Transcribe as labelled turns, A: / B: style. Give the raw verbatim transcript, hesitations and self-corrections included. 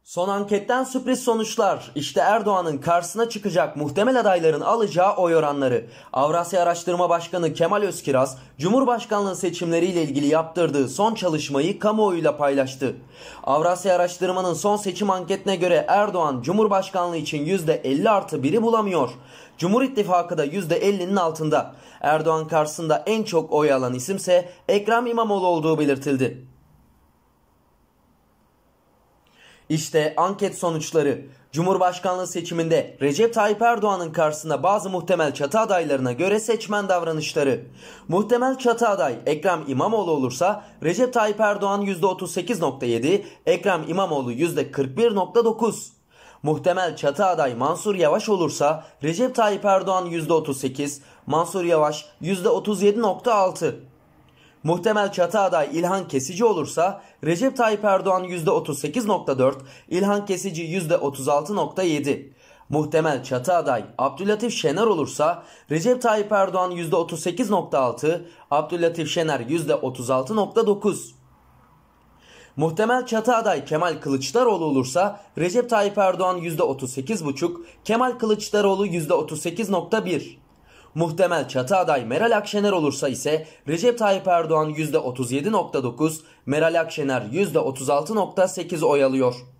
A: Son anketten sürpriz sonuçlar. İşte Erdoğan'ın karşısına çıkacak muhtemel adayların alacağı oy oranları. Avrasya Araştırma Başkanı Kemal Özkiraz, Cumhurbaşkanlığı seçimleriyle ilgili yaptırdığı son çalışmayı kamuoyuyla paylaştı. Avrasya Araştırma'nın son seçim anketine göre Erdoğan, Cumhurbaşkanlığı için yüzde elli artı biri bulamıyor. Cumhur İttifakı da yüzde ellinin altında. Erdoğan karşısında en çok oy alan isimse Ekrem İmamoğlu olduğu belirtildi. İşte anket sonuçları. Cumhurbaşkanlığı seçiminde Recep Tayyip Erdoğan'ın karşısında bazı muhtemel çatı adaylarına göre seçmen davranışları. Muhtemel çatı aday Ekrem İmamoğlu olursa Recep Tayyip Erdoğan yüzde otuz sekiz nokta yedi, Ekrem İmamoğlu yüzde kırk bir nokta dokuz. Muhtemel çatı aday Mansur Yavaş olursa Recep Tayyip Erdoğan yüzde otuz sekiz, Mansur Yavaş yüzde otuz yedi nokta altı. Muhtemel çatı aday İlhan Kesici olursa Recep Tayyip Erdoğan yüzde otuz sekiz nokta dört, İlhan Kesici yüzde otuz altı nokta yedi. Muhtemel çatı aday Abdülatif Şener olursa Recep Tayyip Erdoğan yüzde otuz sekiz nokta altı, Abdülatif Şener yüzde otuz altı nokta dokuz. Muhtemel çatı aday Kemal Kılıçdaroğlu olursa Recep Tayyip Erdoğan yüzde otuz sekiz nokta beş, Kemal Kılıçdaroğlu yüzde otuz sekiz nokta bir. Muhtemel çatı aday Meral Akşener olursa ise Recep Tayyip Erdoğan yüzde otuz yedi nokta dokuz, Meral Akşener yüzde otuz altı nokta sekiz oy alıyor.